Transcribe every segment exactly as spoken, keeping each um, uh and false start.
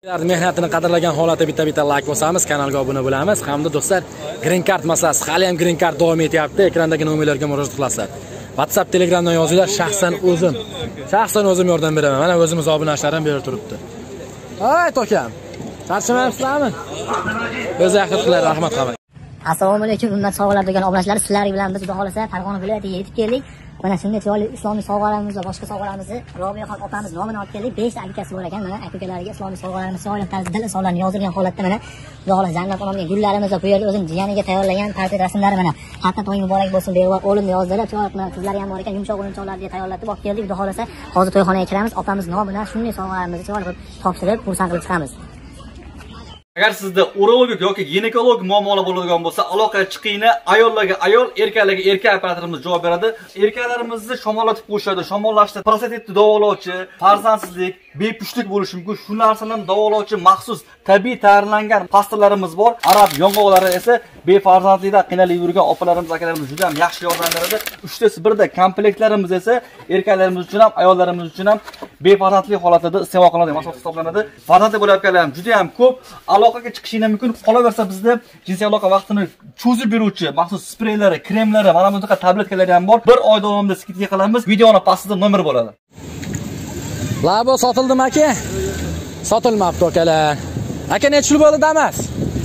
Mehnatini qadrlagan holatda bitta-bitta like bosamiz, kanalga obuna bo'lamiz. Hamda do'stlar, green card masalasi hali ham green card davom etyapti. Ekrandagi nomerlarga murojaat qilasizlar. WhatsApp, Telegramdan yozinglar, shaxsan o'zim. Shaxsan o'zim yordam beraman. Mana o'zimiz obunachilarim berib turibdi. Hay tokam. Charchamayapsizlarmi? O'zi yaxshi qilar, rahmat qilman. Assalomu alaykum, ummat sog'lar degan obunachilar, sizlar bilan biz xudo xolasa Farg'ona viloyatiga yetib keldik. Mana shunday chiroyli islomiy sovg'alarimiz va boshqa sovg'alarimizni Robiyaxon opamiz nomidan olib keldik. besh ta akasi bor ekan. Mana aka-ukalariga islomiy sovg'alarimiz chiroyli tarzda dil insonlarni yozilgan holatda mana xudo xolasa Jannat onamning gullarimiz va bu yerda o'zim jiyaniga tayyorlagan portret rasmlari mana xatna to'y muborak bo'lsin deb o'g'lim yozdilar. Chiroyli mana qizlari ham bor ekan. Yumshoq o'yinchoqlarga tayyorlatib olib keldik. Xudo xolasa hozir to'yxonaga kiramiz. Opamiz nomidan shunday sovg'alarimizni chiroyli qilib topshirib, xursand qilib chiqamiz. Agar sizda urologik yoki ginekolog muammolar bo'ladigan bo'lsa, aloqaga chiqinglar. Ayollarga ayol, erkaklarga erkak operatorimiz javob beradi. Erkaklarimizni shamollatib qo'yishadi, shamollashda prostatitni davolovchi, farzandsizlik, bepushtlik bo'lishi mumkin. Shu narsalarni davolovchi maxsus tabiiy tayyorlangan pastalarimiz bor. Arab yong'oqlari esa befarzandlikda qiynalib yurgan opalarimiz, akalarimiz juda ham yaxshi yordam beradi. Uchtasi birda komplektlarimiz esa erkaklarimiz uchun ham, ayollarimiz uchun ham befarzandlik holatida iste'mol qilinadigan mahsulot hisoblanadi. Farzandli bo'layotganlar ham juda ham ko'p. Aloqaga chiqishinglar mumkin. Qolaversa bizda jinsiy aloqa vaqtini cho'zib beruvchi maxsus spreylari, kremlari, mana bunaqa tabletkalari ham bor. Bir oy davomida skidka qilamiz. Videoning pastida nomer bo'ladi. Labo sotildimi aka? Sotilmabdi akalar. Aka necha yil bo'ldi damas?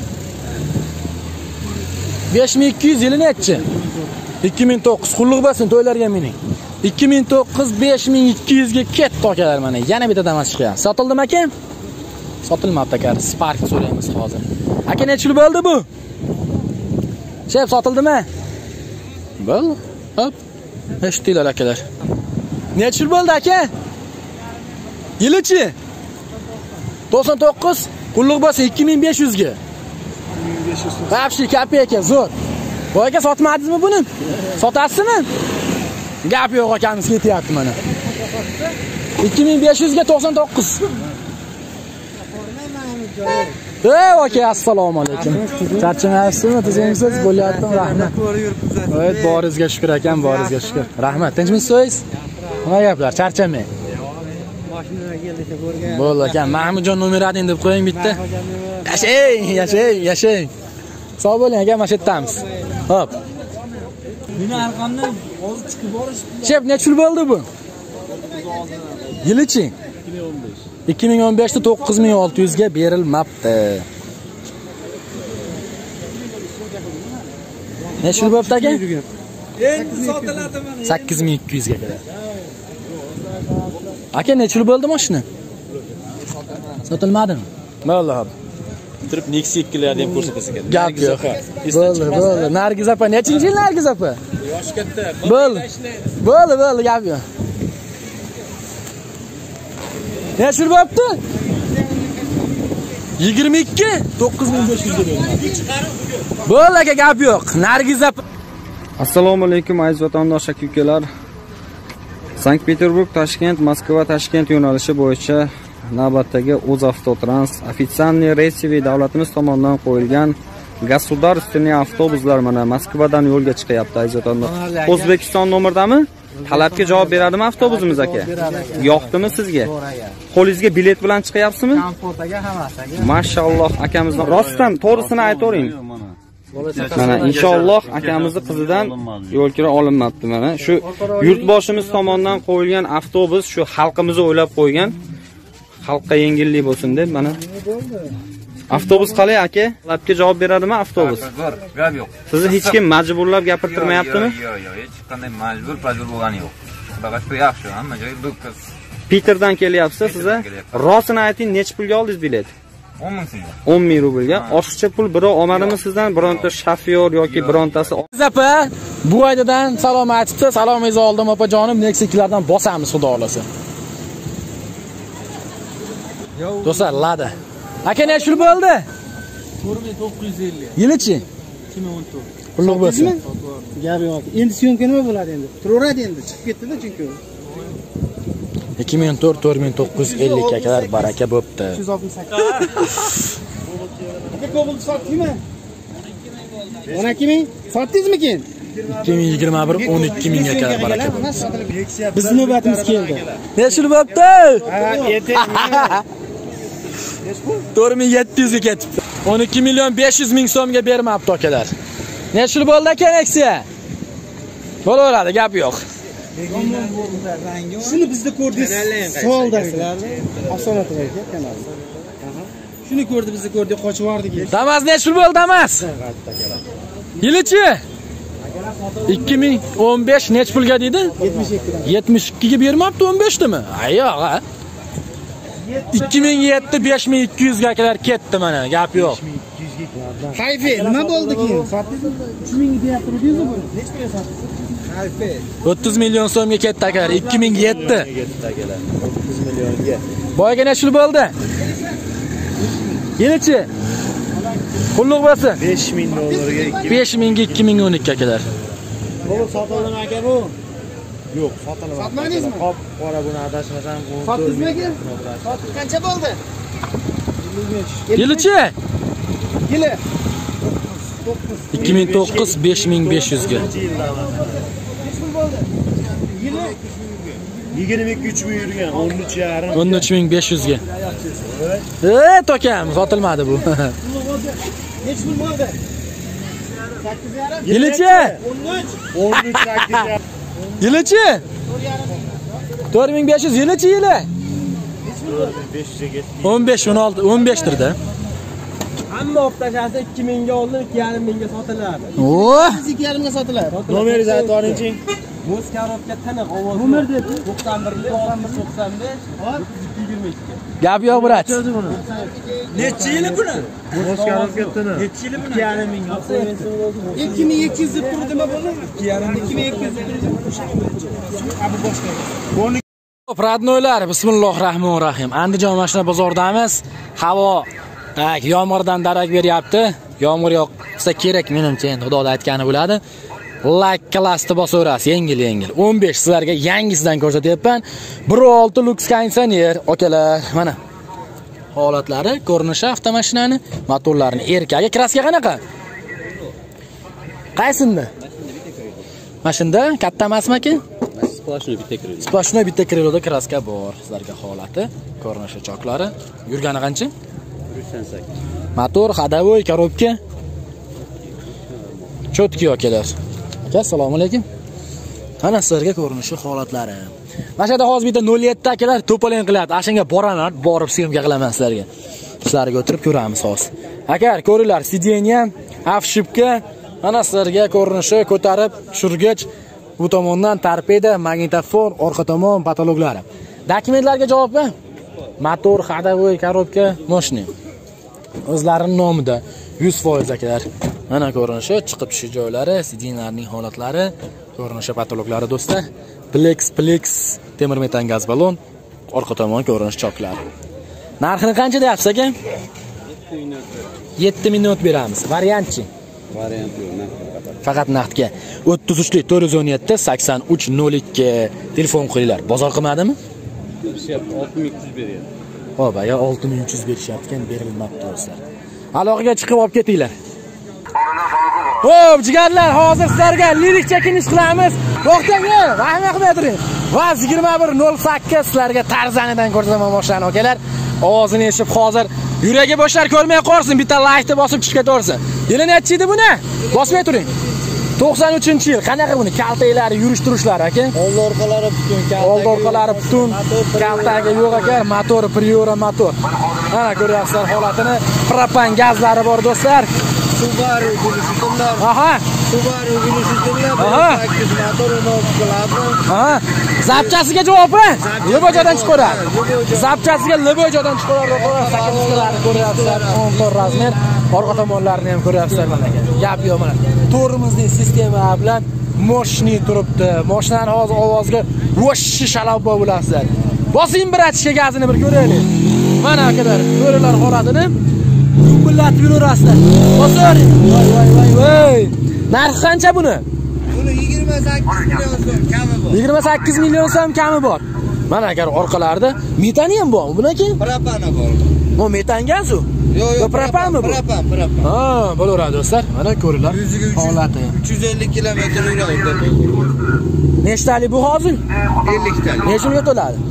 besh ming ikki yuz yili nechi? ikki ming to'qqiz qulluq bo'lsin to'ylarga mening. ikki ming to'qqiz besh ming ikki yuz ga ketdi akalar mana. Yana bitta damas chiqyapti. Sotildimi aka? Sotilmabdi aka. Spark so'raymiz hozir. Aka necha yil bo'ldi bu? Shef sotildimi? Bo'l. Hop. Eshitdilar akalar. Necha yil bo'ldi aka? Yilichi? to'qson to'qqiz qulluq bo'lsa ikki ming besh yuz ga. Vapshi kopeyka zo'r. Bu aka sotmadingizmi buni? Sotasizmi? Gap yo'q akamiz ketyapti mana. ikki ming besh yuz ga to'qson to'qqiz. Ey aka, assalomu alaykum. Charchamayapsizmi? Tuzingsiz bo'lyapti, rahmat. Evet, boringizga shukr akam, boringizga shukr. Rahmat. Tinchmisiz? Nima gaplar? Charchamang. Bo'ldi aka, Mahmudjon nomerading deb qo'ying bitta. Yashang, yashang, yashang. Sog' bo'ling aka, mana shu yerdamiz. Hop. Meni arqamdan hozir chiqib borish. Shef, necha yil bo'ldi bu? Yilichi? ikki ming o'n besh da to'qqiz ming olti yuz ga berilmabdi. Necha yil bo'ldi aka? Endi sotiladi mana. sakkiz ming ikki yuz ga keladi. Aka necha yil bo'ldi mashina? Sotilmadimi? Bo'ldi hop. Turib Nexia ikkilarni ham ko'rsatasiz ekan. Gap yo'q. Bo'ldi, bo'ldi. Nargiz opa, nechinchi yil Nargiz opa? Yosh katta. Bo'ldi. Bo'ldi, bo'ldi, gap yo'q. Necha yil bo'libdi? yigirma ikki to'qqiz ming besh yuz ga beriladi. Bo'ldi aka, gap yo'q. Nargiz opa. Assalomu alaykum aziz vatandosh aka-ukalar. Sankt-Peterburg, Toshkent, Moskva, Toshkent yo'nalishi bo'yicha navbatdagi O'zavtotrans ofitsialniy reysiviy davlatimiz tomonidan qo'yilgan государственный avtobuslar mana Moskvadan yo'lga chiqyapti aziz vatandosh. O'zbekiston nomerdami? Talabga javob beradimi avtobusimiz aka? Yoqdimi sizga? Qo'lingizga bilet bilan chiqyapsizmi? Komfortaga hammasiga. Mashalloh akamizdan rostdan to'g'risini aytavering. Mana inshaalloh akamizni qizidan yo'l kira olinmabdi mana. Shu yurtboshimiz tomonidan qo'yilgan avtobus shu xalqimizni o'ylab qo'ygan. Xalqqa yengillik bo'lsin deb mana. Avtobus qalay aka? Talabga javob beradimi avtobus? Bor, gap yo'q. Sizni hech kim majburlab gapirtirmayaptimi? Yo'q, yo'q, hech qanday majbur, majbur bo'lgani yo'q. Faqat shu yaxshi, hamma joy do'kkas. Peterdan kelyapsiz siz? Rostini ayting, necha pulga oldingiz bilet? o'n ming so'm. o'n ming rublga. Oshiqcha pul birov olmadimi sizdan? Bironta shofyor yoki birontasi? Opa, bu aydadan salom aytibdi. Salomingizni oldim opajonim. Nexia ikkilardan bosamiz xudo xolasa. Do'stlar, Lada. Aka necha yil bo'ldi? to'rt ming to'qqiz yuz ellik. Yilichi? ikki ming o'n to'rt. Qulluq bo'lsin. Gap yo'q. Endi syomka nima bo'ladi endi? Turaveradi endi, chiqib ketdi-da chunki. ikki ming o'n to'rt to'rt ming to'qqiz yuz ellik akalar baraka bo'pti. uch yuz oltmish sakkiz. Aka ko'pildi sotdingmi? o'n ikki ming sotdingizmi keyin? ikki ming yigirma bir o'n ikki ming akalar baraka bo'pti. Bizning navbatimiz keldi. Necha yil bo'pti? Ha, erta. to'rt ming yetti yuz ga ketibdi. o'n ikki million besh yuz ming so'mga bermabdi akalar. Necha yil bo'ldi aka Nexia? Bo'laveradi, gap yo'q. Shuni bizda ko'rdingiz. Savol-darslarni osonatlar ekan kanal. Shuni ko'rdi, bizni ko'rdi, qochib yordik. Damas necha yil bo'ldi Damas? Yilichi? ikki ming o'n besh necha pulga dedi? yetmish ikki dan. yetmish ikki ga bermabdi, o'n besh dimi? Yo'q, ha. ikki ming yetti besh ming ikki yuz ga akalar ketdi mana, gap yo'q. Hayfe, nima bo'ldi keyin? uch ming deyapti, deysiz bu. Necha pulga sotdingiz? Hayfe. o'ttiz million so'mga ketdi akalar, ikki ming yetti. o'ttiz millionga. Boyaga necha yil bo'ldi? Yilichi? Qulluq bo'lsin. besh ming dollarga besh ming ga ikki ming o'n ikki akalar. Bu sotildimi aka bu? Yo'q, sotilmadi. Sotmadingizmi? Qop, qora buni adashmasam bu. Sotdingizmi aka? Sotib qancha bo'ldi? Yilichi? Yili. ikki ming to'qqiz besh ming besh yuz ga. Yili yigirma ikki uch ming yurgan, o'n uch yarim. o'n uch ming besh yuz ga. Eh, tokam, sotilmadi bu. Necha pul bo'ldi? sakkiz yarim. Yilichi? o'n uch sakkiz yarim. Yilichi? to'rt ming besh yuz yilichi yili. o'n besh o'n olti o'n besh dirda. Hamma olib tashasi ikki ming ga oldi, ikki yarim ming ga sotiladi. O! ikki yarim ga sotiladi. Nomeringizni aytib oling-chi. Muz korobka tiniq ovoz. Nomer deb to'qson bir to'qson besh yigirma ikki. Gap yo'q, brat. Necha yili buni? Muz korobka tiniq. Necha yili buni? ikki yarim ming ga. ikki ming ikki yuz deb turdi nima bo'ldi? ikki yarim ikki ming ikki yuz deb turdi. Abu boshqa. Pradnoylar, bismillahirrohmanirrohim. Andijon mashina bozoridamiz. Havo tak yomg'irdan darak beryapti. Yomg'ir yoqsa kerak menimcha, endi xudoda aytgani bo'ladi. Like klassni bosaverasiz, yengil-yengil. o'n besh sizlarga yangisidan ko'rsatyapman. bir olti Lux konditsioner, akalar, mana. Holatlari, ko'rinishi avtomashinani, motorlarini erkagi, kraska qanaqa? Qaysindi? Mashinada katta emasmi aka? Splashnoy bitta krilo. Splashnoy bitta kriloda kraska bor. Sizlarga holati, ko'rinishi, choklari. Yurgani qancha? yukson sakkiz. Motor, ходовой, коробка. Chotki akalar. Aka, assalomu alaykum. Mana sizlarga ko'rinishi, holatlari. Mashada hozir bitta nol yetti akalar to'polon qilyapti. Ashunga boraman, borib syomka qilaman sizlarga. Sizlarga o'tirib ko'ramiz hozir. Aka, ko'ringlar, sideniya, afshipka, mana sizlarga ko'rinishi, ko'tarib, tushirgich, bu tomondan torpeda, magnitofon, orqa tomon patologlari. Dokumentlarga javobmi? Motor, ходовой, коробка, moshina. O'zlarining nomida yuz foiz akalar. Mana ko'rinishi, chiqib tushish joylari, sidinlarning holatlari, ko'rinishi, patologlari do'stlar. Plex Plex temir metan gaz balon, orqa tomon ko'rinish choklari. Narxini qancha deyapsiz aka? yetti minut beramiz. Variantchi? Variant yo'q, faqat naqdga. o'ttiz uch to'rt yuz o'n yetti sakson uch nol ikki telefon qo'yinglar. Bozor qilmadimi? berishyapti, olti ming uch yuz beryapti. Xo'p, aya olti ming uch yuz berishyapti-kan, berilmabdi do'stlar. Aloqaga chiqib olib ketinglar. Xo'p, jigarlar, hozir sizlarga lirik chekinish qilamiz. To'xtang, vahima qilmay turing. Va yigirma bir nol sakkiz sizlarga Tarzanidan ko'rsataman boshlarni akalar. Ovozini eshitib hozir yuragi boshlar ko'rmay qolsin, bitta like bosib chiqib ketaversin. Yili necha edi buni? Bosmay turing. to'qson uchinchi yil. Qanaqa buni kaltaklari, yurish turishlari aka? Old orqalari butun, kalta. Old orqalari butun, kaltaga yo'q aka, motor Priora motor. Mana ko'ryapsizlar holatini. Propan gazlari bor do'stlar. Subaru gulishitlar. Aha. Subaru gulishitlar. Aha. sakkiz motor o'n qiladi. Aha. Zapchasiga javobi? Libojodan chiqaradi. Zapchasiga libojodan chiqaradi. sakkiz ko'ryapsizlar. o'n to'rt razmer. Orqa tomonlarini ham ko'ryapsizlar mana aka. Gap yo'q mana. Tormozning sistema bilan moshina turibdi. Mashinaning hozir ovoziga voshshi shalabbo bo'lasizlar. Bosing bir atishga gazini bir ko'raylik. Mana akalar, ko'ringlar holatini. Zullatib yuraverasizlar. Bosing. Voy voy voy voy. Narxi qancha buni? Buni yigirma sakkiz million so'm kami bor. yigirma sakkiz million so'm kami bor. Mana agar orqalarida metani ham bormi buniki? Propana bor. Bu metan gazu? Yo'q, yo'q, propanmi bu? Propan, propan. Ha, bo'laveradi do'stlar. Mana ko'ringlar. Holati. uch yuz ellik kilometr yuradi. Nechtalik bu hozir? ellik talik. Necha yilga to'ladi?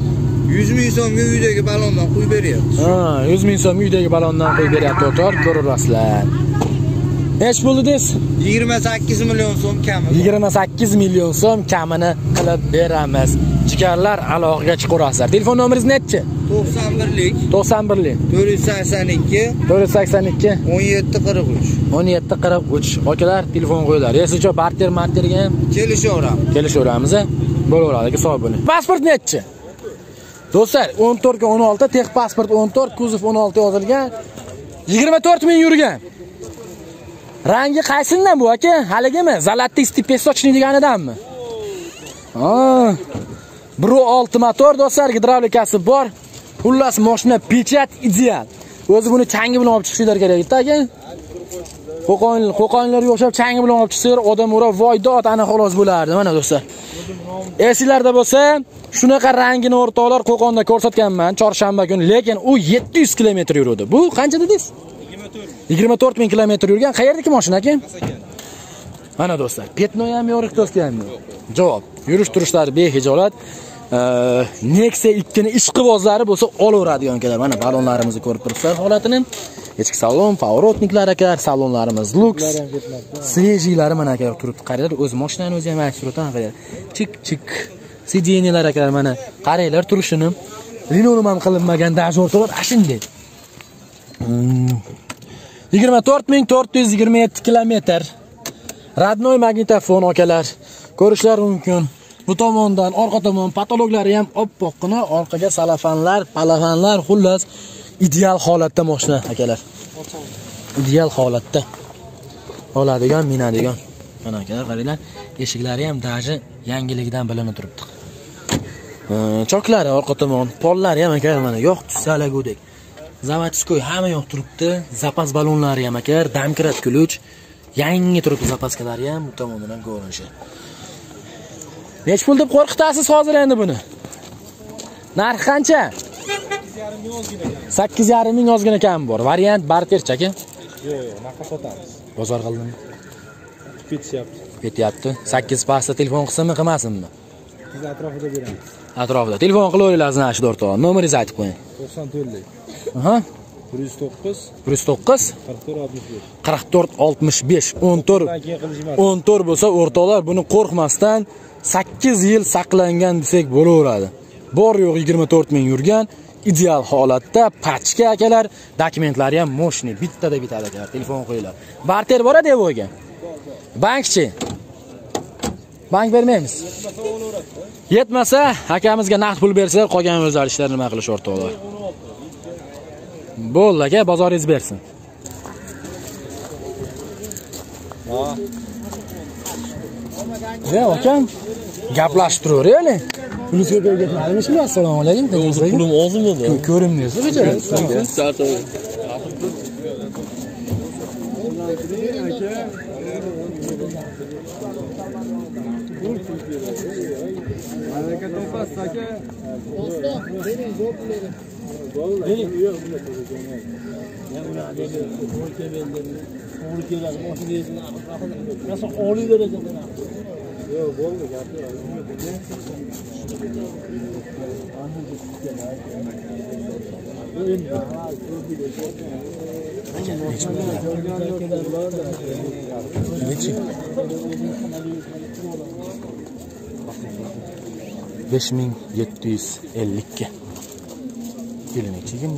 yuz ming so'mga uydagi balondan qo'yib beryapti. Ha, yuz ming so'm uydagi balondan qo'yib beryapti o'tar, ko'rasizlar. Nech pul dedingiz? yigirma sakkiz million so'm kami. yigirma sakkiz million so'm kamini qilib beramiz. Jigarlar aloqaga chiqarasizlar. Telefon nomeringiz nechi? to'qson birlik to'qson birlik to'rt yuz sakson ikki to'rt yuz sakson ikki o'n yetti qirq uch o'n yetti qirq uch. Akalar telefon qo'yinglar. Yesicha barter marterga ham kelishaveramiz. kelishaveramiz. Bo'laveradi, sog' bo'ling. Pasport nechi? Do'stlar, o'n to'rt ga o'n olti, tex pasport o'n to'rt, kuzov o'n olti yozilgan. yigirma to'rt ming yurgan. Rangi qaysidan bu aka? Haligimi? Zalatiy stipesochniy deganidanmi? Ha. bir olti motor do'stlar, gidravlikasi bor. Xullas mashina pechat ideal. O'zi buni changi bilan olib chiqishlar kerak edi aka. Qo'qon, qo'qonlarga o'xshab changi bilan olib chiqsalar, odam ura voydot ana xolos bo'lardi. Mana do'stlar. Esinglarda bo'lsa, shunaqa rangini o'rtoqlar Qo'qonda ko'rsatganman chorshanba kuni, lekin u yetti yuz kilometr yurdi. Bu qancha dedingiz? yigirma to'rt ming kilometr yurgan. Qayerdagi mashina aka? Mana do'stlar, petnoy ham yo'q, to'skan ham yo'q. Javob. Yurish turishlari behijolat. Nexia ikki ni ishqibozlari bo'lsa olaveradigan akalar. Mana balonlarimizni ko'rib turibsizlar holatini. Ichki salon, pavorotniklar akalar, salonlarimiz luks. Srejilari mana akalar turibdi. Qaranglar, o'z mashinani o'zi ham aytib turibdi akalar. Chik chik. Sideniyalar akalar mana qaranglar turishini. Linoleum ham qilinmagan dajortolar ashunday. yigirma to'rt ming to'rt yuz yigirma yetti kilometr. Radnoy magnitofon akalar. Ko'rishlar mumkin. Bu tomondan, orqa tomon patologlari ham oppoqqina, orqaga salafanlar, palafanlar, xullas ideal holatda mashina akalar. Ideal holatda. Oladigan, minadigan. Mana akalar, qaranglar, eshiklari ham daji yangiligidan bilinib turibdi. Choklari orqa tomon, pollari ham akalar mana yo'q tusalagudek. Zavodskoy hamma yo'q turibdi. Zapas balonlari ham akalar, damkirat ключ. Yangi turibdi zapaskalari ham bu tomondan ko'rinishi. Nech pul deb qo'rqitasiz hozir endi buni? Narxi qancha? sakkiz yarim ming ozgina kam bor. Variant barterchi aka? Yo'q, yo'q, naqa sotamiz. Bozor qildimi? Ketyapti. Ketyapti. sakkiz pasta telefon qilsinmi, qilmasinmi? Biz atrofida beramiz. Atrofida. Telefon qilaveringlar, znash o'rtoq. Nomeringizni aytib qo'ying. to'qson to'rtlik. Aha. bir yuz to'qqiz bir yuz to'qqiz qirq to'rt oltmish besh o'n to'rt o'n to'rt bo'lsa o'rtoqlar buni qo'rqmasdan sakkiz yil saqlangan desak bo'laveradi. Bor yo'q yigirma to'rt ming yurgan, ideal holatda, pachka akalar, dokumentlari ham moshni, bittada bitadi akalar. Telefon qo'yinglar. Barter boradi bo'yga. Bankchi. Bank bermaymiz. Yetmasa, akamizga naqd pul bersalar, qolgan o'zlari ishlarini nima qilish o'rtoqlar. Bo'ldi aka, bozoringiz bersin. Ha. Ya, akam gaplashib turaver-a. Pulni ko'paytirganimizmi? Assalomu alaykum. Pulim ozmi bu? Ko'rimdingiz, bechora. Harakat topasiz aka. besh ming yetti yuz ellik ga. Kelini chegin.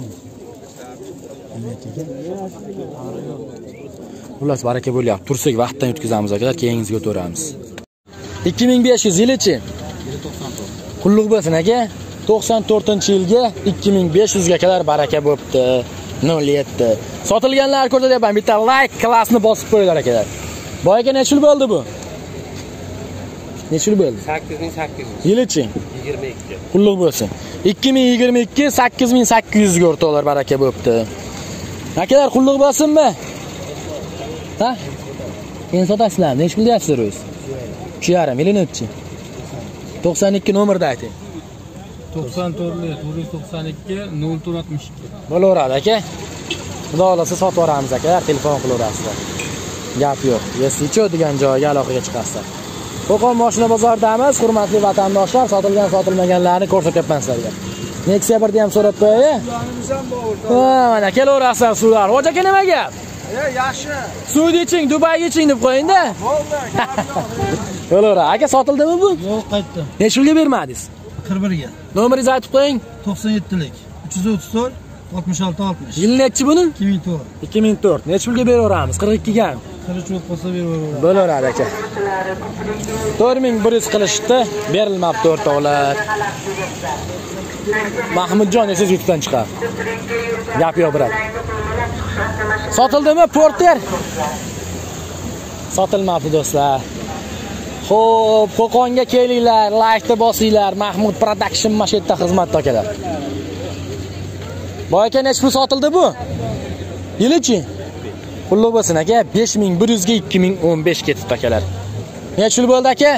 Xullas baraka bo'lyapti. Tursak vaqtdan yutkazamiz akalar, keyingizga o'tiramiz. ikki ming besh yuz yilichi. Qulluq bo'lsin aka. to'qson to'rtinchi yilga ikki ming besh yuz ga kadar baraka bo'pti. nol yetti. Sotilganlar ko'rsatyapman. Bitta like klassni bosib qo'yinglar akalar. Boy aka necha yil bo'ldi bu? Necha yil bo'ldi? sakkiz ming sakkiz yuz. Yilichi? yigirma ikki. Qulluq bo'lsin. ikki ming yigirma ikki sakkiz ming sakkiz yuz ga o'rtoqlar baraka bo'pti. Akalar qulluq bo'lsinmi? Ha? Men sotasizlar. Necha pul deyapsizlar o'z? uch yarim yil nechi? to'qson ikki nomerda ayting. to'qson to'rt bir yuz to'qson ikki nol to'rt oltmish ikki. Bo'laveradi aka. Xudo xolasa sotib yuboramiz akalar, telefon qilaverasizlar. Gap yo'q. Yesicho degan joyga aloqaga chiqasizlar. Qo'qon mashina bozoridamiz. Hurmatli vatandoshlar, sotilgan, sotilmaganlarni ko'rsatyapman sizlarga. Nexia birda ham so'rab qo'yay. Ha, mana kelaverasizlar suvlar. Hoji aka nima gap? E, yaxshi. Suvni iching, Dubayga iching deb qo'ying-da. Bo'ldi. Kelaver. Aka sotildimi bu? Yo'q, qaytdi. Necha pulga bermadingiz? qirq bir ga. Nomeringizni aytib qo'ying. to'qson yetti lik. uch yuz o'ttiz to'rt oltmish olti oltmish. Yil nechi buni? ikki ming to'rt. ikki ming to'rt. Necha pulga beraveramiz? qirq ikki ga. qirq uch bo'lib qolsa beraveramiz. Bo'laveradi aka. to'rt ming bir yuz qilishdi, berilmabdi o'rtoqlar. Mahmudjon esa yutdan chiqar. Gap yo'q, brat. Sotildimi Porter? Sotilmabdi do'stlar. Xo'p, Qo'qonga kelinglar, like-ni bosinglar. Mahmud Production mashetda xizmatda akalar. Boy aka necha pul sotildi bu? Yilichi? Pulli bo'lsin aka, besh ming bir yuz ga ikki ming o'n besh ketibdi akalar. Necha pul bo'ldi aka?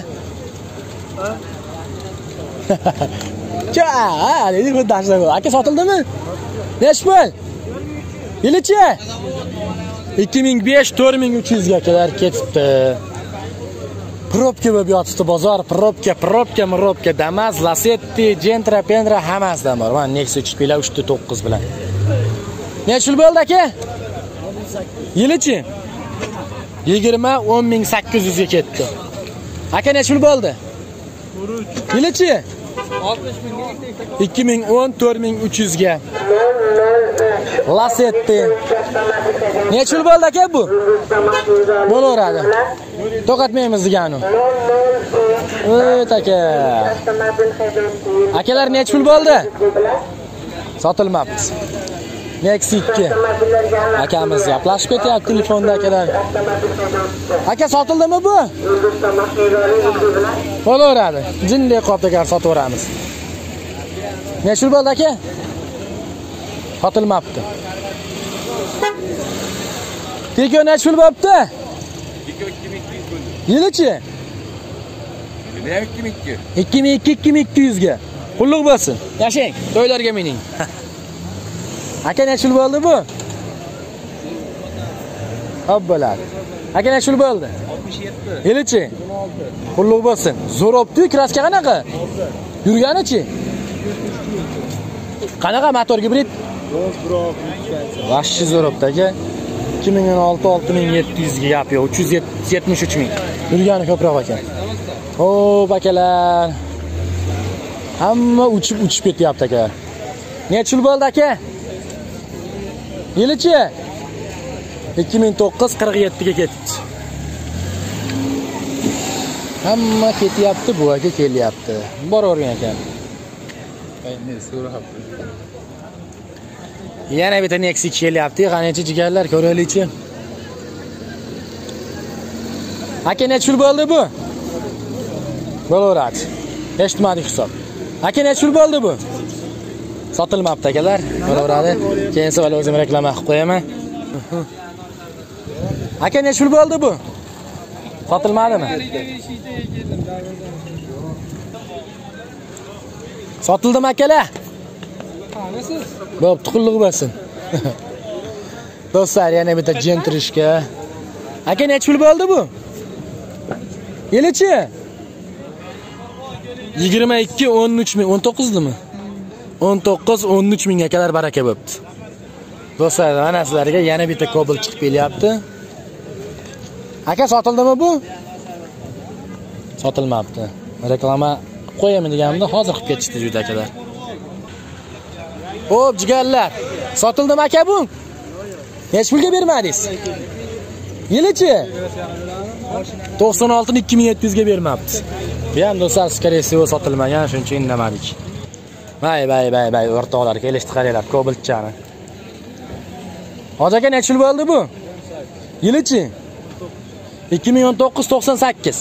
Cha, ha, dedi bu dashda bu. Aka sotildimi? Necha pul? Yilichi? ikki ming besh to'rt ming uch yuz ga akalar ketibdi. Probka bo'lib yotibdi bozor, probka, probka, mirobka, Damas, Lasetti, Gentra, Pendra hammasidan bor. Mana Nexia uch uchta to'qqiz bilan. Necha pul bo'ldi aka? Yilichi? yigirma o'n ming sakkiz yuz ga ketdi. Aka necha pul bo'ldi? Yilichi? oltmish ming ikki ming o'n to'rt ming uch yuz ga. Lasetti. Necha pul bo'ldi aka bu? Bo'laveradi. To'xtatmaymiz degani. O't aka. Akalar necha pul bo'ldi? Sotilmabdi. Nexia ikki. Akamiz gaplashib ketyapti telefonda akalar. Aka sotildimi bu? Bo'laveradi. Jinday qopda gar sotaveramiz. Necha pul bo'ldi aka? Sotilmabdi. Teko necha pul bo'pti? Yilichi? ikki ming ikki. ikki ming ikki ikki ming ikki yuz ga. Qulluq bo'lsin. Yashang, to'ylarga mening. Aka necha pul bo'ldi bu? Hop bo'ladi. Aka necha pul bo'ldi? oltmish yetti. Yilichi? o'n olti. Qulluq bo'lsin. Zo'robdi, kraska qanaqa? Yurganichi? Qanaqa motor gibrid? Vashchi zo'robdi aka. ikki ming o'n olti olti ming yetti yuz ga gap yo'q. uch yuz yetmish uch ming. Yurgani ko'proq ekan. Xo'p akalar. Hamma uchib uchib ketyapti aka. Necha pul bo'ldi aka? Yilichi? ikki ming to'qqiz qirq yetti ga ketdi. Hamma ketyapti, bu aka kelyapti. Boravergan ekan. Yana bitta Nexia kelyapti. Qancha jigarlar ko'raylikchi. Aka necha pul bo'ldi bu? Bo'laveradi. Eshitmadik hisob. Aka necha pul bo'ldi bu? Sotilmabdi akalar. Bo'laveradi. Keyin savol o'zim reklama qilib qo'yaman. Aka necha pul bo'ldi bu? Sotilmadimi? Sotildimi akalar? Bo'p, tuqulluq bo'lsin. Do'stlar, yana bitta Gentrishka. Aka necha pul bo'ldi bu? Yilichi? yigirma ikki o'n uch ming, o'n to'qqiz dimi? o'n to'qqiz o'n uch ming akalar baraka bo'pti. Do'stlar, mana sizlarga yana bitta Cobalt chiqib kelyapti. Aka sotildimi bu? Sotilmabdi. Reklama qo'yaman deganimda hozir qilib ketishdi juda akalar. Xo'p, jigarlar. Sotildimi aka bu? Necha pulga bermadingiz? Yilichi? to'qson olti ming ikki ming yetti yuz ga bermabdi. Bu ham do'stlar skaresiyo sotilmagan, shuning uchun indamadik. Vay vay vay vay o'rtoqlar, kelishdi qaranglar, Cobaltchani. Hoji aka necha pul bo'ldi bu? Yilichi? ikki ming o'n to'qqiz to'qson sakkiz.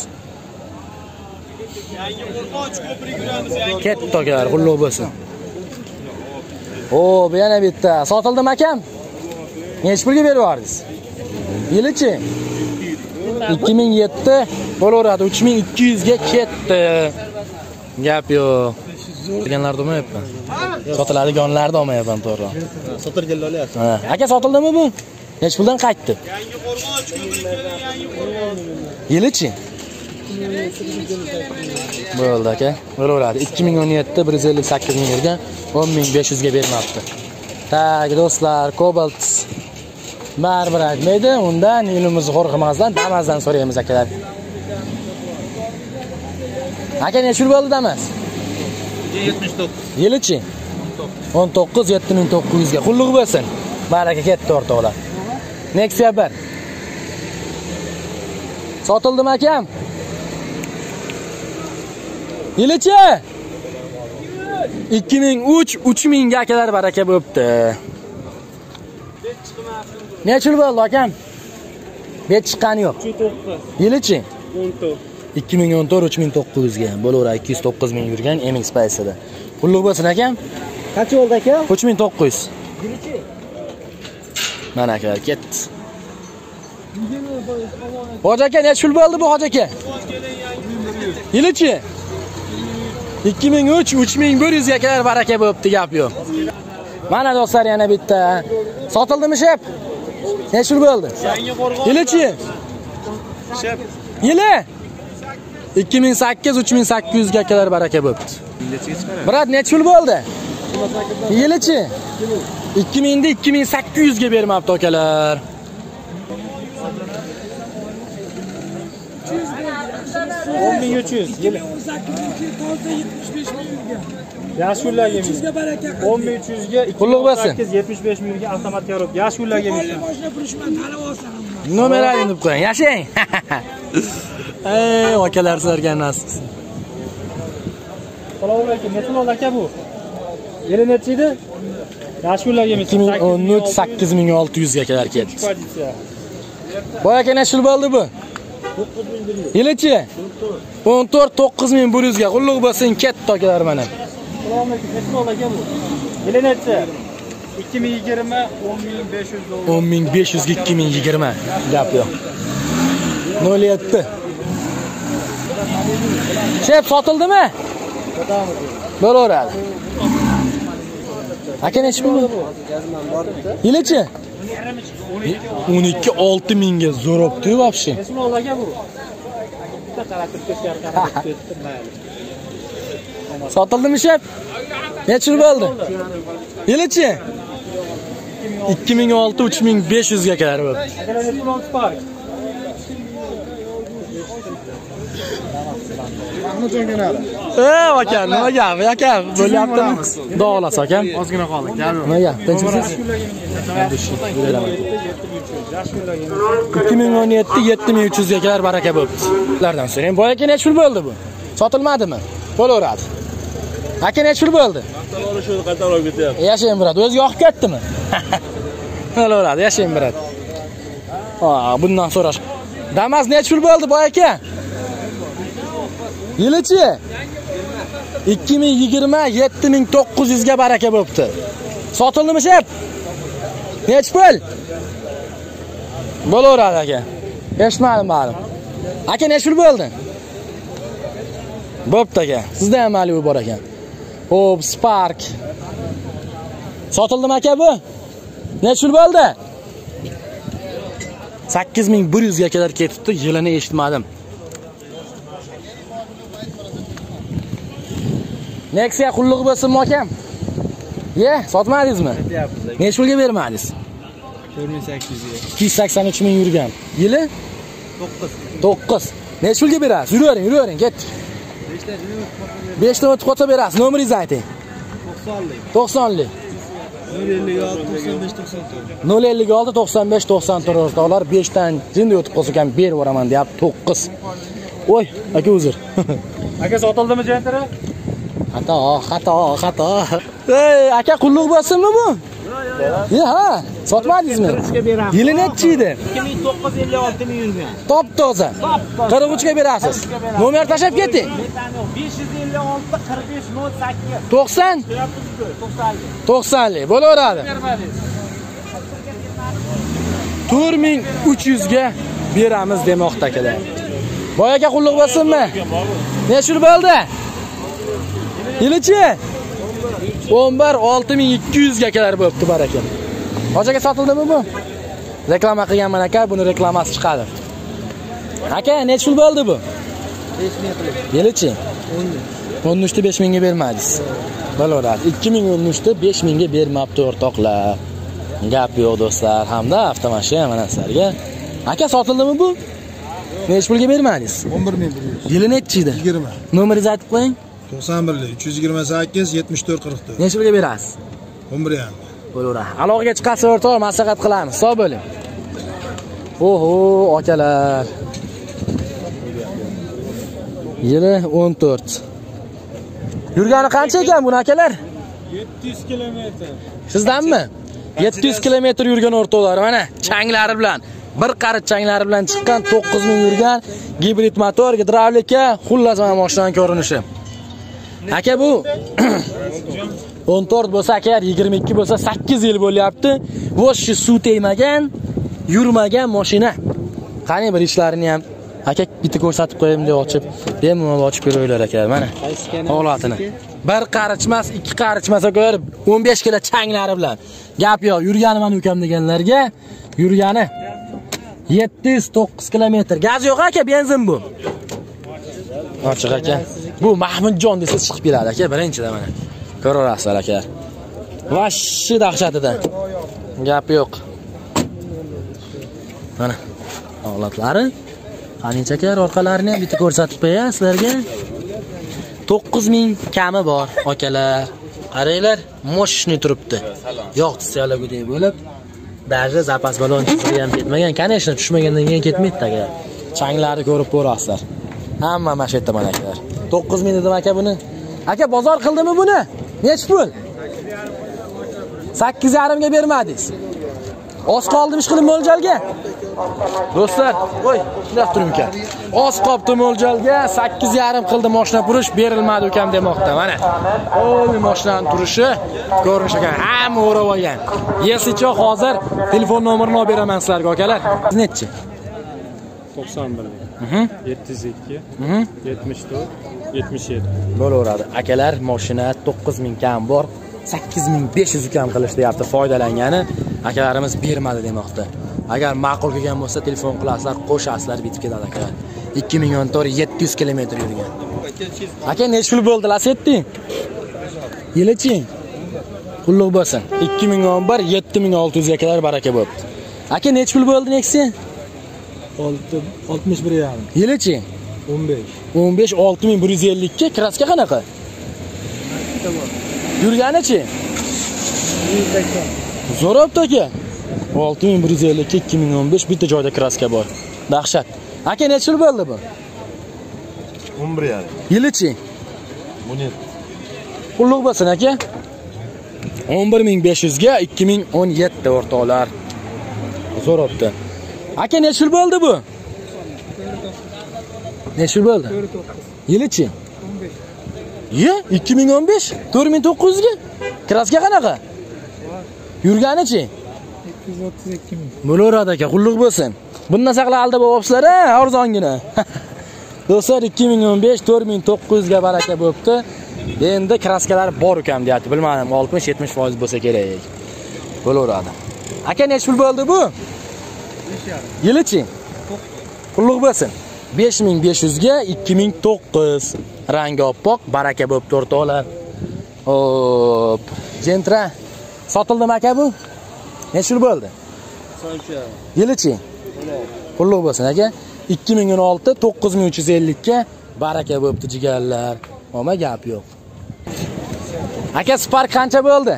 Yangi qo'rqoch ko'prik yuramiz yangi. Ketdi akalar, qulluq bo'lsin. O, bu yana bitta. Sotildimi akam? Necha pulga berib yubordingiz? Yilichi? ikki ming yetti bo'laveradi, uch ming ikki yuz ga ketdi. Gap yo'q. Deganlarni olmayapman. Sotiladiganlarni olmayapman to'g'ri. Sotilganlar olyapsiz. Ha, aka sotildimi bu? Necha puldan qaytdi? Yangi qo'rqoch ko'prik yangi qo'rqoch. Yilichi? Bo'ldi aka. Bo'laveradi. ikki ming o'n yetti bir yuz ellik sakkiz ming yurgan o'n ming besh yuz ga bermabdi. Tak, do'stlar, Cobalt baribir aytmaydi. Undan yo'limizni qo'rqmasdan, Damazdan so'raymiz akalar. Aka necha yil bo'ldi Damas? yetmish to'qqiz. Yilichi? o'n to'qqiz yetti ming to'qqiz yuz ga. Qulluq bo'lsin. Baraka ketdi o'rtoqlar. Nexia bir. Sotildimi akam? Yilichi? ikki ming uch uch ming ga akalar baraka bo'pti. Necha yil bo'ldi akam? Bet chiqqani yo'q. Yilichi? o'n to'rt. ikki ming o'n to'rt uch ming to'qqiz yuz ga. Bo'laveradi ikki yuz to'qqiz ming yurgan M X Space'da. Qulluq bo'lsin akam? Qancha bo'ldi aka? uch ming to'qqiz yuz. Mana akalar ketdi. Hoji aka necha yil bo'ldi bu Hoji aka? Yilichi? ikki ming uch uch ming bir yuz ga akalar baraka bo'pti, gap yo'q. Mana do'stlar yana bitta. Sotildimi shep? Necha yil bo'ldi? Yangi qo'rg'on. Yilichi? Shep. Yili? ikki ming sakkiz uch ming sakkiz yuz ga akalar baraka bo'pti. Brat necha yil bo'ldi? Yilichi? ikki ming da ikki ming sakkiz yuz ga bermabdi akalar. o'n ming uch yuz. Yaxshi yo'llarga yemish. o'n ming uch yuz ga Qulluq bo'lsin. yetmish besh ming ga avtomat yorib. Yaxshi yo'llarga yemish. Nomerlarini deb qo'ying. Yashang. Ey, akalar sizlarga nasib. Assalomu alaykum. Necha bo'ldi aka bu? Yili necha edi? Yaxshi yo'llarga yemish. ikki ming o'n uch sakkiz ming olti yuz ga akalar ketdi. Boy aka necha yil bo'ldi bu? Yilichi? o'n to'rt to'qqiz ming bir yuz ga. Qulluq bo'lsin, ketdi akalar mana. Assalomu alaykum. Necha bo'ldi aka bu? Yili necha? ikki ming yigirma o'n ming besh yuz dollar. o'n ming besh yuz ga ikki ming yigirma. Gap yo'q. nol yetti. Shep sotildimi? Bo'laveradi. Aka necha bo'ldi bu? Yilichi? o'n ikki olti ming ga zo'robdi вообще. Necha bo'ldi aka bu? Bitta qaratib ketgan qaratib ketdi, mayli. Sotildimi shep? Necha yil bo'ldi? Yilichi? ikki ming olti uch ming besh yuz ga kelar bo'ldi. Aka necha bo'ldi Spark? Ey aka, nima gap? Aka, bo'lyaptimi? Dog'las akam. Ozgina qoldi. Nima gap? Tinchmisiz? ikki ming o'n yetti yetti ming uch yuz ga kelar baraka bo'pti. Ulardan so'rang. Boy aka necha yil bo'ldi bu? Sotilmadimi? Bo'laveradi. Aka necha yil bo'ldi? Qator ketyapti. Yashang brat, o'ziga yoqib ketdimi? Bo'laveradi, yashang brat. Ha, bundan so'rash. Damas necha yil bo'ldi boy aka? Yilichi? ikki ming yigirma yetti ming to'qqiz yuz ga baraka bo'pti. Sotildimi shep? Necha pul? Bo'laveradi aka. Eshitmadim ma'lum. Aka necha yil bo'ldi? Bo'pti aka. Sizda ham Malibu bor ekan. Hop, Spark. Sotildimi aka bu? Necha yil bo'ldi? sakkiz ming bir yuz ga kadar ketibdi, yilini eshitmadim. Nexia qulluq bo'lsinmi akam? Ye, sotmadingizmi? Necha pulga bermadingiz? to'rt ming sakkiz yuz ga. ikki yuz sakson uch ming yurgan. Yili? to'qqiz. to'qqiz. Necha pulga berasiz? Yuravering, yuravering, ketdik. besh ta o'tib qolsa berasiz. Nomeringizni ayting. to'qsonlik. nol ellik olti to'qson besh to'qson to'rt o'rtoqlar besh dan jinda o'tib qolsa ham berib yuboraman deyapti. to'qqiz. Voy, aka uzr. Aka sotildimi jantara? Xato, xato, xato. Ey, aka qulluq bo'lsinmi bu? Ya, ha, sotmadingizmi? Yili necha edi? ikki ming to'qqiz yuz ellik olti ming yurgan. Top toza. qirq uch ga berasiz. Nomer tashab keting. besh yuz ellik olti qirq besh nol sakkiz. to'qson? to'qsonlik. Bo'laveradi. to'rt ming uch yuz ga beramiz demoqda akalar. Boy aka qulluq bo'lsinmi? Necha yil bo'ldi? Yilichi? o'n bir olti ming ikki yuz ga kelar bo'pti baraka. Hojaga sotildimi bu? Reklama qilganman aka, buni reklamasi chiqadi. Aka, necha yil bo'ldi bu? besh metr. Yilichi? o'n uchta besh mingga bermadingiz. Bo'laveradi. ikki ming o'n uchta besh mingga bermabdi o'rtoqlar. Gap yo'q do'stlar, hamda avtomashina mana sizlarga. Aka sotildimi bu? Necha pulga bermadingiz? o'n bir ming bir yuz. Yili nechi edi? yigirma. Nomeringizni aytib qo'ying. to'qson bir uch yuz yigirma sakkiz yetmish to'rt qirq to'rt. Necha pulga berasiz? o'n bir yarim. Bo'laveradi. Aloqaga chiqasiz o'rtoq, maslahat qilamiz. Sog' bo'ling. Oho, akalar. Yili o'n to'rt. Yurgani qancha ekan bu akalar? yetti yuz kilometr. Sizdanmi? yetti yuz kilometr yurgan o'rtoqlar mana changlari bilan, bir qarich changlari bilan chiqqan to'qqiz ming yurgan gibrid motor, gidravlika, xullas mana mashinaning ko'rinishi. Aka bu o'n to'rt bo'lsa, agar yigirma ikki bo'lsa sakkiz yil bo'lyapti. Voshi suv tegmagan, yurmagan mashina. Qani bir ishlarini ham aka bitta ko'rsatib qo'yim deb ochib, bemalol ochib beringlar aka mana. Holatini. Bir qarich emas, ikki qarich emas akalar, o'n besh kilo changlari bilan. Gap yo'q, yurgani mana ukam deganlarga, yurgani yetti yuz to'qqiz kilometr. Gaz yo'q aka, benzin bu. Ochiq aka. Bu Mahmudjon desa chiqib keladi aka, birinchida mana. Ko'rasizlar aka. Vashi dahshatidan. Gap yo'q. Mana holatlari. Qancha aka orqalarini ham bitta ko'rsatib qo'yay sizlarga. to'qqiz ming kami bor akalar. Qaranglar, moshni turibdi. Yo'q, siyalagudek bo'lib, даже zapas balon chiqib ham ketmagan. Конечно, tushmagandan keyin ketmaydi aka. Changlari ko'rib ko'rasizlar. Hamma mana shu yerda mana akalar. to'qqiz ming dedim aka buni. Aka bozor qildimi buni? Nech pul? sakkiz yarim ga bermadingiz. Oz qoldim ish qilib mo'ljalga. Do'stlar, qo'y, shunday turing aka. Oz qoldi mo'ljalga, sakkiz yarim qildi mashina purish berilmadi ukam demoqda. Mana. Oy, mashinaning turishi, ko'rinish ekan, hamma o'rab olgan. Yesicho hozir telefon nomerini olib beraman sizlarga akalar. Nechi? to'qson bir. Mhm. yetti yuz ikki. Mhm. yetmish to'rt. yetmish yetti. Bo'laveradi. Akalar, mashina to'qqiz ming kam bor. sakkiz ming besh yuz kam qilish deyapti, foydalangani. Akalarimiz bermadi demoqda. Agar ma'qul kelgan bo'lsa telefon qilasizlar, qo'shasizlar, bitib ketadi akalar. ikki ming o'n to'rt yetti yuz kilometr yurgan. Aka necha pul bo'ldi Lasetti? Yilichi? Qulluq bo'lsin. ikki ming o'n bir yetti ming olti yuz akalar baraka bo'pti. Aka necha pul bo'ldi Nexia? oltmish bir yarim. Yilichi? o'n besh. o'n besh olti ming bir yuz ellik ga kraska qanaqa? Yurganichi? Zo'robdi aka. olti ming bir yuz ellik ikki ming o'n besh bitta joyda kraska bor. Dahshat. Aka necha yil bo'ldi bu? o'n bir yarim. Yilichi? o'n yetti. Qulluq bo'lsin aka. o'n bir ming besh yuz ga ikki ming o'n yetti o'rtoqlar. Zo'robdi. Aka necha yil bo'ldi bu? Necha yil bo'ldi? Yilichi? o'n besh. Ye, ikki ming o'n besh? to'rt ming to'qqiz yuz ga? Kraska qanaqa? Yurganichi? ikki yuz o'ttiz ikki ming. Bo'laveradi aka, qulluq bo'lsin. Bundan saqla aldab olibsizlar, ha, arzongina. Do'stlar, ikki ming o'n besh to'rt ming to'qqiz yuz ga baraka bo'pti. Endi kraskalar bor ukam deyapti. Bilmadim, oltmish yetmish foiz bo'lsa kerak. Bo'laveradi. Aka necha pul bo'ldi bu? besh yarim. Yilichi? Qulluq bo'lsin. besh ming besh yuz ga ikki ming to'qqiz. Rangi oppoq, baraka bo'pti o'rtoqlar. Hop. Gentra sotildimi aka bu? Necha yil bo'ldi? Qancha? Yilichi? Qulluq bo'lsin aka. ikki ming o'n olti to'qqiz ming uch yuz ellik ga baraka bo'pti jigarlar. Oma gap yo'q. Aka Spark qancha bo'ldi?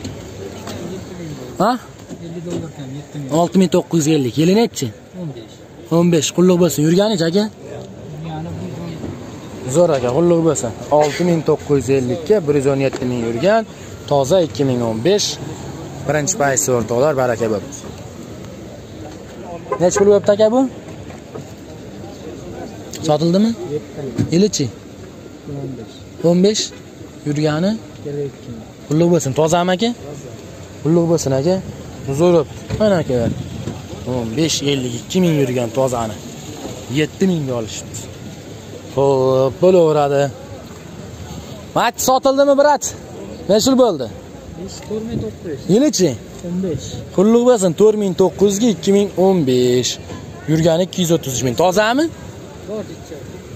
Ha? ellik dollar kam, yetti ming. olti ming to'qqiz yuz ellik. Yili nechi? o'n besh. o'n besh. Qulluq bo'lsin. Yurganicha aka? Yani Zo'r aka, qulluq bo'lsin. olti ming to'qqiz yuz ellik ga bir yuz o'n yetti ming yurgan. Toza ikki ming o'n besh. Birinchi paysi o'rtoqlar, baraka bo'pti. Necha pul bo'pti aka bu? Sotildimi? Yilichi? o'n besh. Yurgani? Qulluq bo'lsin. Tozami aka? Qulluq bo'lsin aka. Zo'r bo'pti. Mana aka. o'n besh ellik ikki ming yurgan tozani yetti ming ga olishibdi. Xo'p, bo'laveradi. Mat sotildimi, brat? Necha yil bo'ldi? to'rt ming to'qqiz yuz. Yilichi? o'n besh. Qulluq bo'lsin. to'rt ming to'qqiz yuz ga ikki ming o'n besh. Yurgani ikki yuz o'ttiz uch ming. Tozami? Bor, ikki.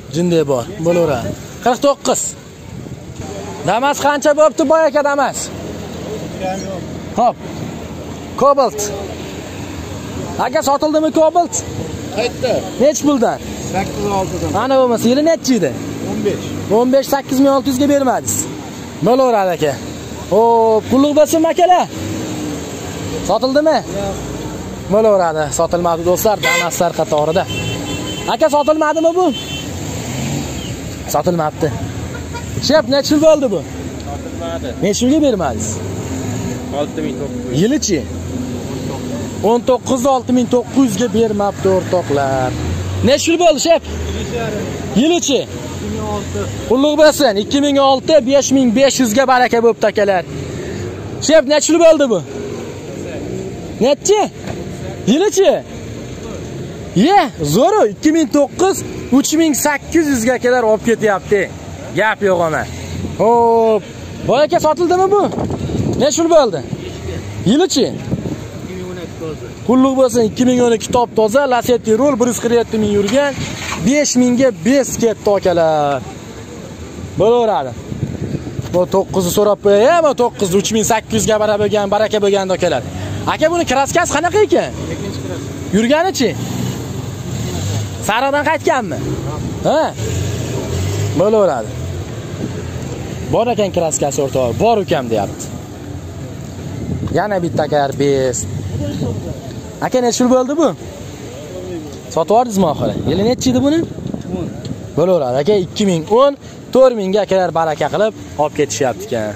Jinday bor. Bo'laveradi. qirq to'qqiz. Damas qancha bo'pti boy aka Damas? Hop. Cobalt. Aka sotildimi Cobalt? Qaytdi. Nech puldan? sakkiz olti dan. Ana bo'lmasa, yili nechi edi? o'n besh. o'n besh sakkiz ming olti yuz ga bermadingiz. Bo'laveradi aka. Hop, qulluq bo'lsin akalar. Sotildimi? Yo'q. Bo'laveradi, sotilmadi do'stlar, Damaslar qatorida. Aka sotilmadimi bu? Sotilmabdi. Shep, necha yil bo'ldi bu? Sotilmadi. Necha yilga bermadingiz? olti ming to'qqiz yuz. Yilichi? o'n to'qqiz olti ming to'qqiz yuz ga bermabdi o'rtoqlar. Necha yil bo'ldi, Shep? Yilichi? ikki ming olti. Qulluq bo'lsin. ikki ming olti besh ming besh yuz ga baraka bo'pti akalar. Shep, necha yil bo'ldi bu? Nechi? Yilichi? Ye, zo'ru ikki ming to'qqiz uch ming sakkiz yuz ga akalar olib ketyapti. Gap yo'q ona. Hop. Boy aka sotildimi bu? Necha yil bo'ldi? Yilichi? ikki ming o'n ikki toza. Qulluq bo'lsin, ikki ming o'n ikki top toza, Lacetti Roll bir yuz qirq yetti ming yurgan, besh ming ga besh ketdi akalar. Bo'laveradi. Bu to'qqiz ni so'rab qo'yay, bu to'qqiz uch ming sakkiz yuz ga baraka bo'lgan, baraka bo'lgan akalar. Aka buni kraskasi qanaqa ekan? Ikkinchi kraska. Yurganichi? Sariqdan qaytganmi? Ha? Bo'laveradi. Bor ekan kraskasi o'rtoq, bor ukam deyapti. Yana bitta akar besh. Aka necha yil bo'ldi bu? Sotib yordingizmi oxiri? Yili necha edi buni? o'n. Bo'laveradi. Aka ikki ming o'n to'rt ming ga akalar baraka qilib olib ketishyapti ekan.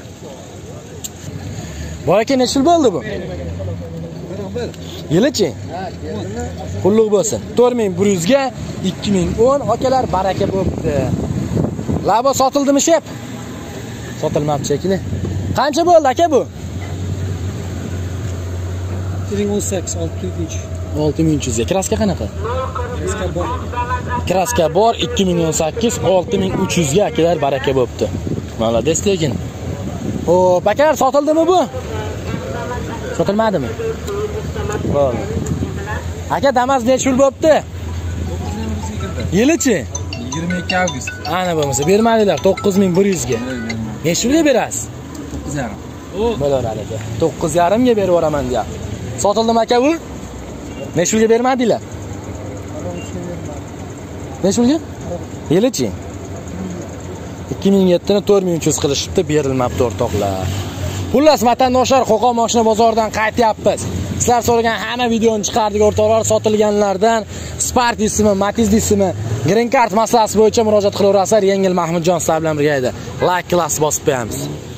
Bu aka necha yil bo'ldi bu? Yilichi? Qulluq bo'lsin. to'rt ming bir yuz ga ikki ming o'n akalar baraka bo'pti. Labo sotildimi Shep? Sotilmabdi shekilli. Qancha bo'ldi aka bu? ikki ming o'n sakkiz olti ming uch. olti ming uch yuz ga. Kraska qanaqa? Kraska bor. Kraska bor ikki ming o'n sakkiz olti ming uch yuz ga akalar baraka bo'pti. Malades lekin. Hop, akalar sotildimi bu? Sotilmadimi? Bo'ldi. Aka Damas necha yil bo'pti? Yilichi? yigirma ikki avgust. Ana bo'lmasa bermadilar to'qqiz ming bir yuz ga. Necha yilga berasiz? to'qqiz yarim. Bo'laveradi aka. to'qqiz yarim ga berib yuboraman deyapti. Sotildimi aka bu? Necha yilga bermadinglar? Necha yilga? Yilichi? ikki ming yetti ni to'rt ming uch yuz qilishibdi, berilmabdi o'rtoqlar. Xullas, vatandoshlar, Qo'qon mashina bozoridan qaytyapmiz. Sizlar so'ragan hamma videoni chiqardik o'rtoqlar, sotilganlardan Spark ismi, Matiz ismi, Green Card masalasi bo'yicha murojaat qilaverasizlar. Yengil Mahmudjon sizlar bilan birga edi. Like klass bosib qo'yamiz.